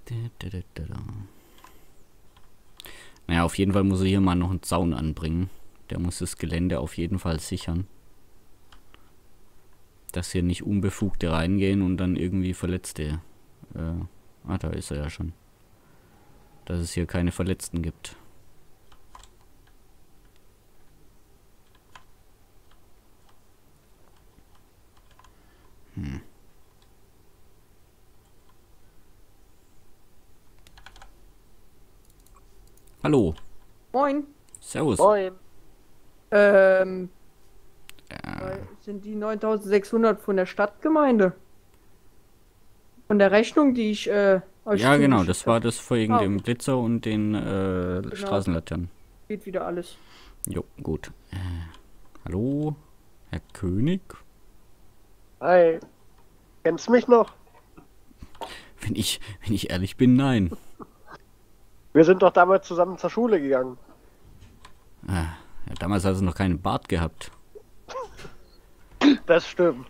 Naja, auf jeden Fall muss er hier mal noch einen Zaun anbringen. Der muss das Gelände auf jeden Fall sichern. Dass hier nicht Unbefugte reingehen und dann irgendwie Verletzte. Da ist er ja schon. Dass es hier keine Verletzten gibt. Hallo. Moin. Servus. Moin. Ähm, Sind die 9600 von der Stadtgemeinde? Von der Rechnung, die ich euch Ja, genau, zugeschickt das war hab. das wegen Ah, dem okay. Blitzer und den Straßenlaternen. Geht wieder alles. Jo, gut. Hallo, Herr König? Hi. Kennst mich noch? Wenn ich ehrlich bin, nein. Wir sind doch damals zusammen zur Schule gegangen. Ja, damals hast du noch keinen Bart gehabt. Das stimmt.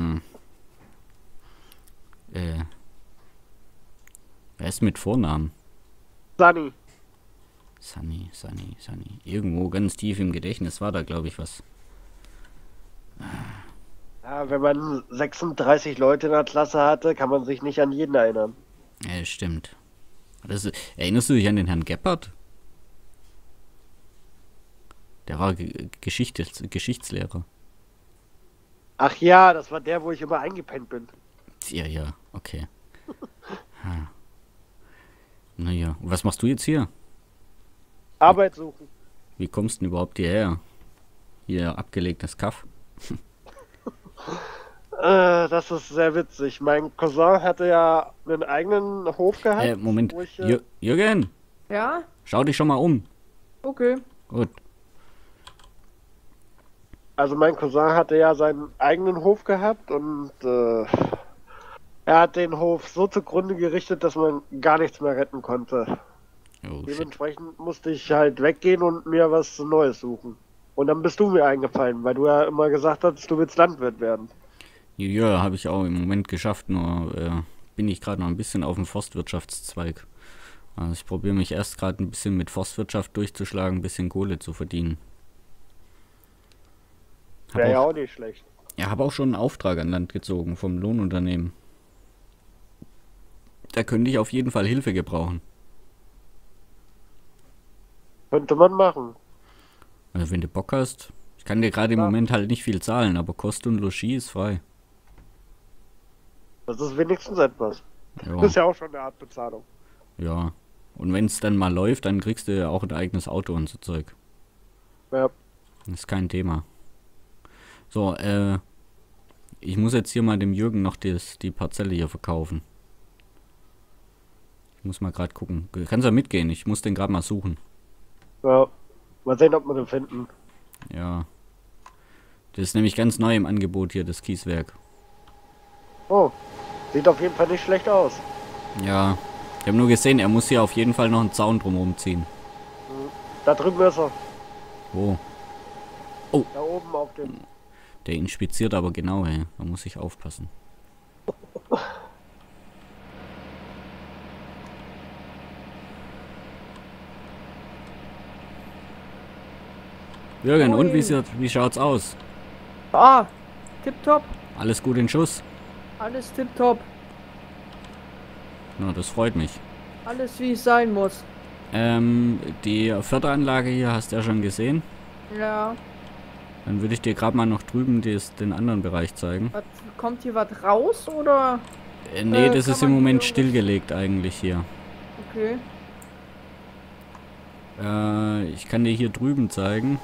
Wer ist mit Vornamen? Sunny. Sunny. Irgendwo ganz tief im Gedächtnis war da, glaube ich, was. Ja, wenn man 36 Leute in der Klasse hatte, kann man sich nicht an jeden erinnern. Ja, stimmt. Erinnerst du dich an den Herrn Geppert? Der war Geschichtslehrer. Ach ja, das war der, wo ich immer eingepennt bin. Ja, okay. Naja, und was machst du jetzt hier? Arbeit suchen. Wie kommst du denn überhaupt hierher? Hier abgelegtes Kaff. Das ist sehr witzig. Mein Cousin hatte ja einen eigenen Hof gehabt. Moment. Wo ich, Jürgen, Ja? schau dich schon mal um. Okay. Gut. also mein Cousin hatte ja seinen eigenen Hof gehabt und er hat den Hof so zugrunde gerichtet, dass man gar nichts mehr retten konnte. Oh, shit. Dementsprechend musste ich halt weggehen und mir was Neues suchen. Und dann bist du mir eingefallen, weil du ja immer gesagt hast, du willst Landwirt werden. Ja, habe ich auch im Moment geschafft, nur bin ich gerade noch ein bisschen auf dem Forstwirtschaftszweig. Also ich probiere mich erst gerade ein bisschen mit Forstwirtschaft durchzuschlagen, ein bisschen Kohle zu verdienen. Wäre ja auch nicht schlecht. Ja, habe auch schon einen Auftrag an Land gezogen vom Lohnunternehmen. Da könnte ich auf jeden Fall Hilfe gebrauchen. Könnte man machen. Also wenn du Bock hast. Ich kann dir gerade im Ja. Moment halt nicht viel zahlen, aber Kost und Logis ist frei. Das ist wenigstens etwas. Ja, Das ist ja auch schon eine Art Bezahlung. ja. Und wenn es dann mal läuft, dann kriegst du ja auch ein eigenes Auto und so Zeug. Ja. Das ist kein Thema. So, ich muss jetzt hier mal dem Jürgen noch die Parzelle hier verkaufen. Ich muss mal gerade gucken. Kannst du ja mitgehen? Ich muss den gerade mal suchen. Ja. Mal sehen, ob wir den finden. Ja. Das ist nämlich ganz neu im Angebot hier, das Kieswerk. Oh. Sieht auf jeden Fall nicht schlecht aus. Ja. Ich habe nur gesehen, er muss hier auf jeden Fall noch einen Zaun drumherum ziehen. Da drüben ist er. Wo? Da oben auf dem. Der inspiziert aber genau, ey. Da muss ich aufpassen. Jürgen, und Moin. wie schaut's aus? Ah, tipptopp. Alles gut in Schuss? Alles tipptopp. Na, das freut mich. Alles wie es sein muss. Die Förderanlage hier hast du ja schon gesehen. Ja. Dann würde ich dir gerade mal noch drüben den anderen Bereich zeigen. Kommt hier was raus oder? Nee, das kann ist im man hier Moment irgendwas- stillgelegt eigentlich hier. Okay. Ich kann dir hier drüben zeigen.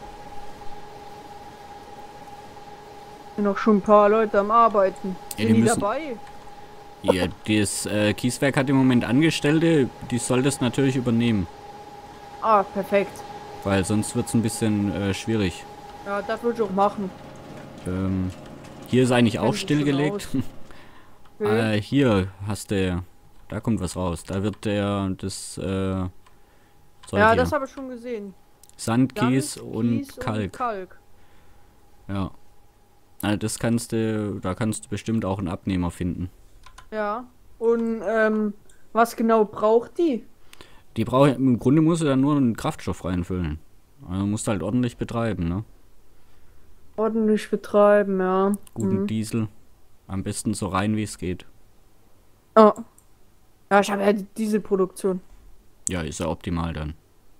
Sind noch schon ein paar Leute am Arbeiten. Ja, Sind die die müssen- dabei? Ja, das Kieswerk hat im Moment Angestellte, die soll das natürlich übernehmen. Ah, perfekt. Weil sonst wird es ein bisschen schwierig. Ja, das würde ich auch machen. Hier ist eigentlich Kennt auch sich schon stillgelegt. Okay. Hier hast du, da kommt was raus. Da wird das Zeug Ja, hier. das habe ich schon gesehen. Sand, Kies Sand, und Kies Kalk. Ja. Also das kannst du, da kannst du bestimmt auch einen Abnehmer finden. Ja. Und Was genau braucht die? Die braucht, im Grunde muss sie dann nur einen Kraftstoff reinfüllen. Also musst du halt ordentlich betreiben, ne? Ordentlich betreiben, ja. Guten Diesel. Am besten so rein, wie es geht. Oh. Ja, ich habe ja die Dieselproduktion. Ja, ist ja optimal dann.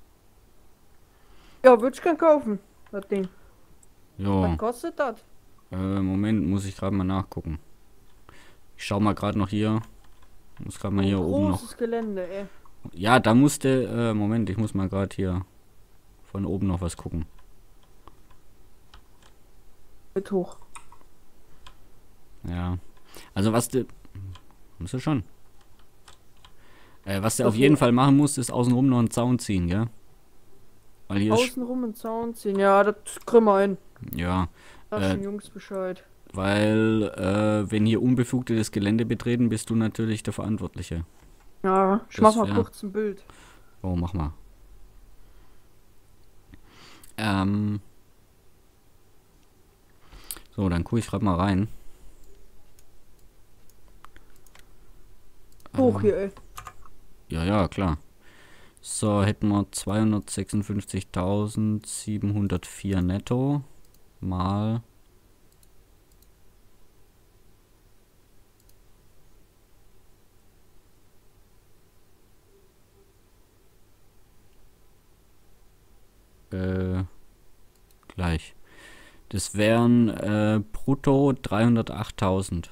Ja, würde ich gern kaufen, das Ding. Jo, Was kostet das? Moment, muss ich gerade mal nachgucken. Ich schau mal gerade noch hier. Muss gerade mal hier oben noch. Großes Gelände, ey. Ja, da musste. Moment, ich muss mal gerade hier von oben noch was gucken. Mit hoch. Ja. Also was du. Musst du schon. Was du auf Okay. jeden Fall machen musst, ist außenrum noch einen Zaun ziehen, gell? Weil hier ist. Außenrum einen Zaun ziehen. Ja, das kriegen wir hin. Ja. Sag Äh, den Jungs Bescheid. Weil, wenn hier Unbefugte das Gelände betreten, bist du natürlich der Verantwortliche. Ja, ich das mach mal wär- kurz ein Bild. Oh, mach mal. So, dann gucke ich gerade mal rein. Hoch hier, ey. Ja, ja, klar. So, hätten wir 256.704 netto mal gleich. Das wären brutto 308.000.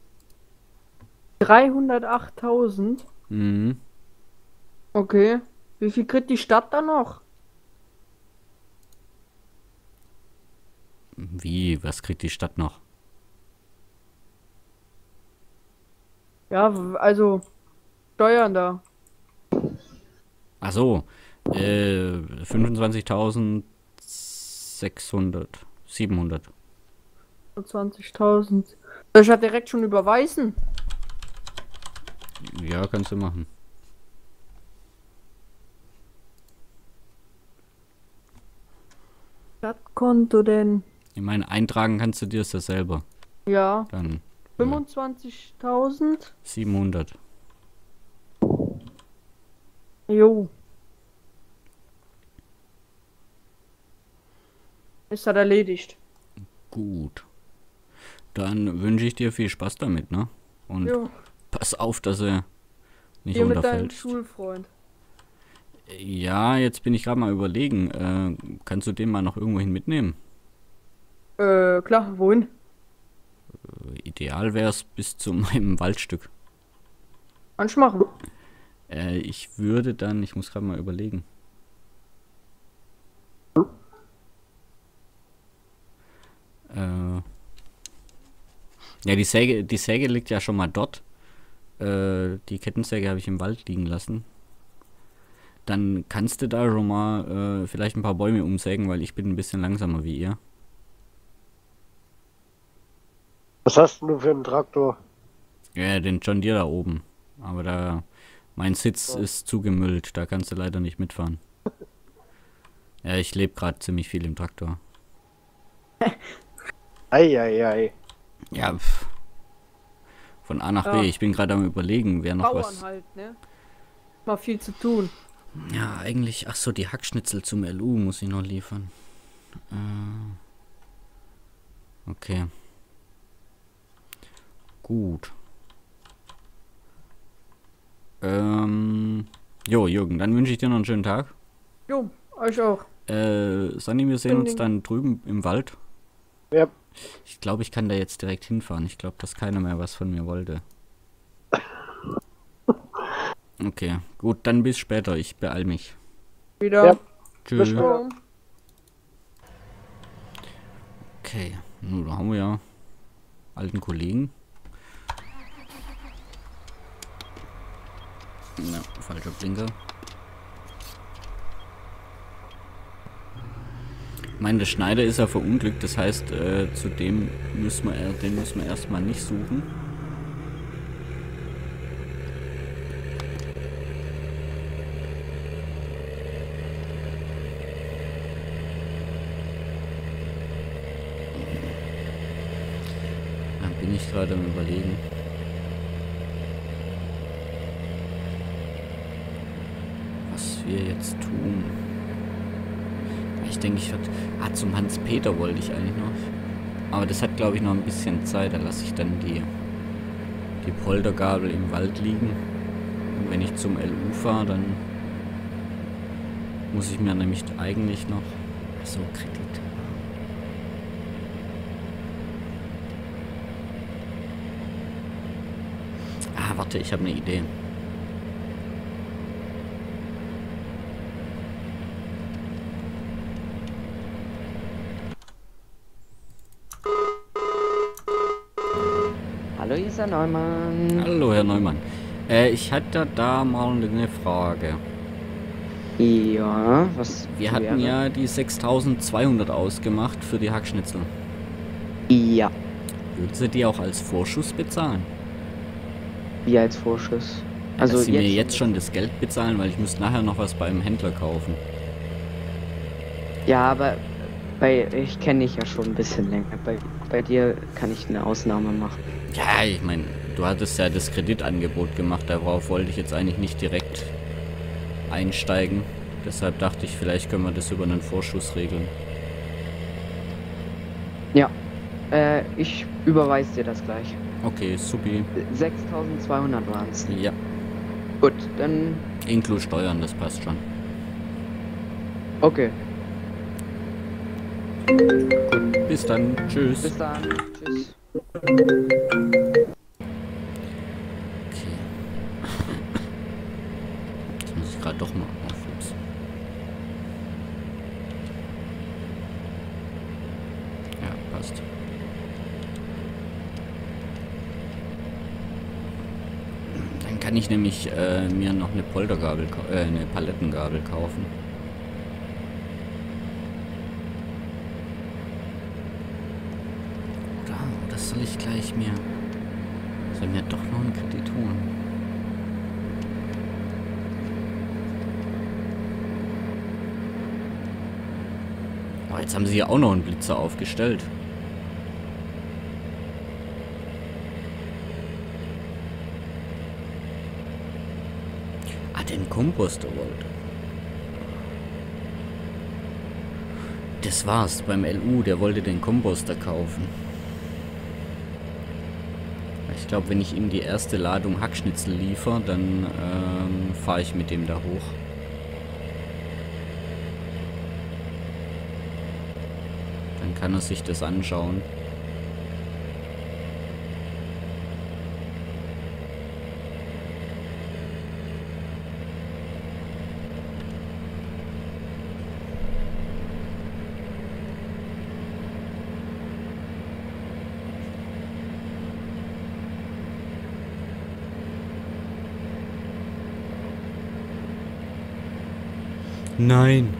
308.000. Mhm. Okay. Wie viel kriegt die Stadt da noch? Wie? Was kriegt die Stadt noch? Ja, also Steuern da. Ach so. 25.600. 700. 20.000. Soll ich das direkt schon überweisen? Ja, kannst du machen. Stadtkonto denn? Ich meine, eintragen kannst du dir das ja selber. Ja. Dann 25.000. 700. Jo. Ist das erledigt? Gut. Dann wünsche ich dir viel Spaß damit, ne? Und Jo. pass auf, dass er nicht Hier mit deinem runterfällt. Schulfreund. Ja, jetzt bin ich gerade mal überlegen. Kannst du den mal noch irgendwohin mitnehmen? Klar, wohin? Ideal wäre es bis zu meinem Waldstück. Anschmachen. Ich würde dann, ich muss gerade mal überlegen. Ja, die Säge liegt ja schon mal dort. Die Kettensäge habe ich im Wald liegen lassen. Dann kannst du da schon mal vielleicht ein paar Bäume umsägen, weil ich bin ein bisschen langsamer wie ihr. Was hast denn du für einen Traktor? Ja, den John Deere da oben. Aber da, mein Sitz ist zugemüllt, da kannst du leider nicht mitfahren. Ja, ich lebe gerade ziemlich viel im Traktor. Eieiei. Ja, von A nach Ja. B. Ich bin gerade am Überlegen, wer noch Bauern was. halt, ne? Mal viel zu tun. Ja, eigentlich, ach so, die Hackschnitzel zum LU muss ich noch liefern. Okay. Gut. Jo, Jürgen, dann wünsche ich dir noch einen schönen Tag. Jo, euch auch. Sanni, wir sehen uns dann drüben im Wald. Ja, Ich glaube, ich kann da jetzt direkt hinfahren. Ich glaube, dass keiner mehr was von mir wollte. Okay, gut, dann bis später. Ich beeil mich. Wieder. Ja. Tschüss. später. Jo. Okay, nun, da haben wir ja alten Kollegen. Na, falscher Blinker. Ich meine, der Schneider ist ja verunglückt, das heißt, den müssen wir erstmal nicht suchen. Dann bin ich gerade am Überlegen. wir jetzt tun. Ich denke, ich würde... zum Hans-Peter wollte ich eigentlich noch. Aber das hat, glaube ich, noch ein bisschen Zeit. Da lasse ich dann die Poltergabel im Wald liegen. Und wenn ich zum LU fahre, dann muss ich mir nämlich eigentlich noch... So, Kredit. Warte, ich habe eine Idee. Hallo Isa Neumann. Hallo, Herr Neumann. Ich hatte da mal eine Frage. Ja, was Wir hatten ja die 6.200 ausgemacht für die Hackschnitzel. Ja, Würden Sie die auch als Vorschuss bezahlen? wie als Vorschuss. Also dass Also Sie mir jetzt schon das Geld bezahlen, weil ich müsste nachher noch was beim Händler kaufen. Ja, aber ich kenne dich ja schon ein bisschen länger. Bei dir kann ich eine Ausnahme machen. Ja, ich meine, du hattest ja das Kreditangebot gemacht, darauf wollte ich jetzt eigentlich nicht direkt einsteigen. Deshalb dachte ich, vielleicht können wir das über einen Vorschuss regeln. Ja, ich überweise dir das gleich. Okay, supi. 6.200 waren es. Ja, Gut, dann inklu Steuern, das passt schon. okay. Bis dann, tschüss. Bis dann. Tschüss. Okay. Jetzt muss ich gerade doch mal aufhüpsen. Ja, passt. Dann kann ich nämlich mir noch eine Poltergabel, eine Palettengabel kaufen. Oder soll ich gleich mir... Soll mir doch noch einen Kredit holen? Oh, jetzt haben sie hier auch noch einen Blitzer aufgestellt. Den Komposter wollte. Das war's beim LU, der wollte den Komposter kaufen. Ich glaube, wenn ich ihm die erste Ladung Hackschnitzel liefere, dann fahre ich mit dem da hoch. Dann kann er sich das anschauen. Nein.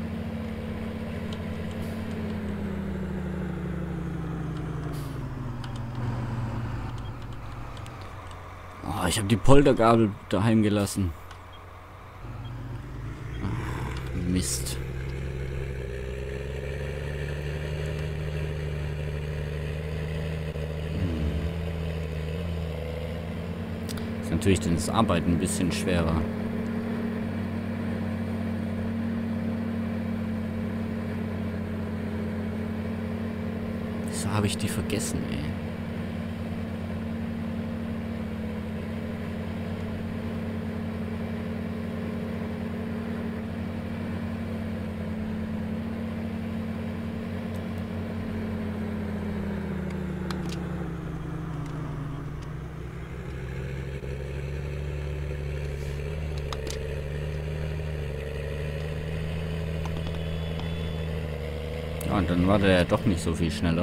Oh, ich habe die Poltergabel daheim gelassen. Ah, Mist. Ist natürlich dann das Arbeiten ein bisschen schwerer. Wieso habe ich die vergessen, ey? Ja, und dann war der ja doch nicht so viel schneller.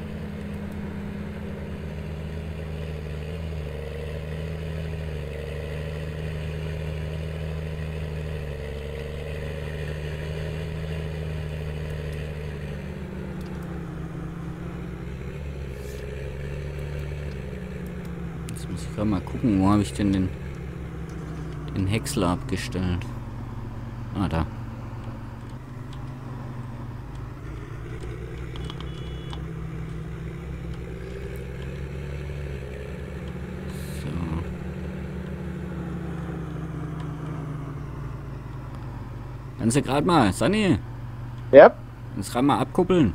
Jetzt muss ich gerade mal gucken, wo habe ich denn den Häcksler abgestellt? Ah, da. Kannst du gerade mal, Sunny, Ja, das Rad mal abkuppeln?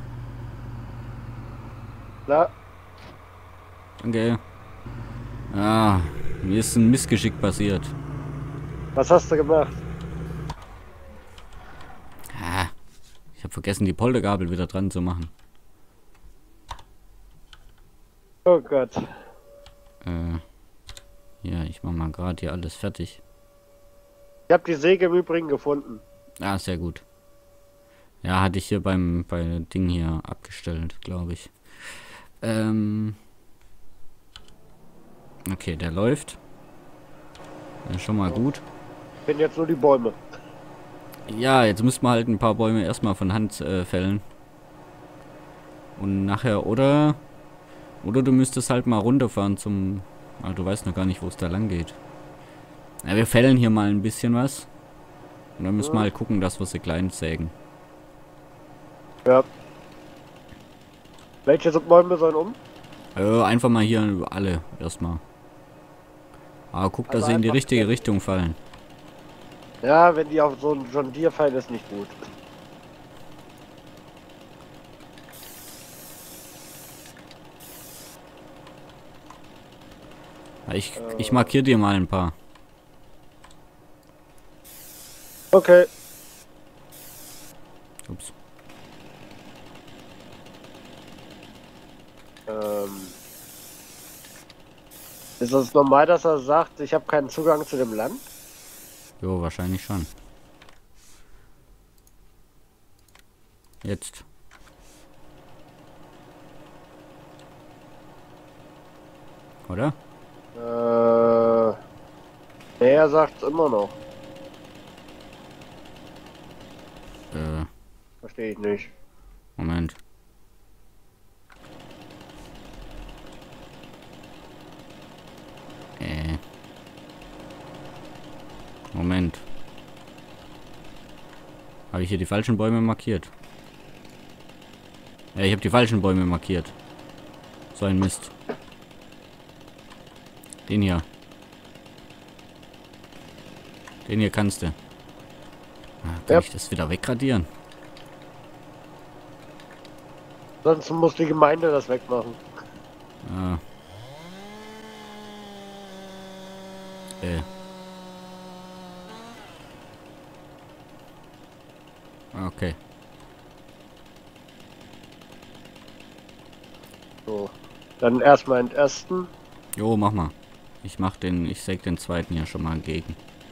klar. Danke. Ja, mir ist ein Missgeschick passiert. Was hast du gemacht? Ah, ich habe vergessen, die Poltergabel wieder dran zu machen. Oh Gott. Ja, ich mach mal gerade hier alles fertig. Ich habe die Säge im Übrigen gefunden. Ah, sehr gut. Ja, hatte ich hier bei Ding hier abgestellt, glaube ich. Okay, der läuft. Das ist schon mal gut. Bin jetzt nur die Bäume. Ja, jetzt müssen wir halt ein paar Bäume erstmal von Hand fällen. Und nachher, oder du müsstest halt mal runterfahren zum... Ah, du weißt noch gar nicht, wo es da lang geht. Ja, wir fällen hier mal ein bisschen was. Und dann müssen wir halt gucken, dass wir sie klein sägen. Ja. Welche Bäume sollen um? Einfach mal hier alle erstmal. Aber guck, dass Also sie in die einfach richtige trennen. Richtung fallen. Ja, wenn die auf so einen John Deere fallen, ist nicht gut. Ja, ich markiere dir mal ein paar. Okay. Ups. Ist es normal, dass er sagt, ich habe keinen Zugang zu dem Land? Jo, wahrscheinlich schon. Jetzt. Oder? Nee, er sagt immer noch. Verstehe ich nicht. Moment. Moment. Habe ich hier die falschen Bäume markiert? Ja, ich habe die falschen Bäume markiert. So ein Mist. Den hier. Den hier kannst du. Kann ich das wieder wegradieren? Sonst muss die Gemeinde das wegmachen. Ah. Okay. So. Dann erstmal entersten. Jo, mach mal. Ich säg den zweiten ja schon mal entgegen.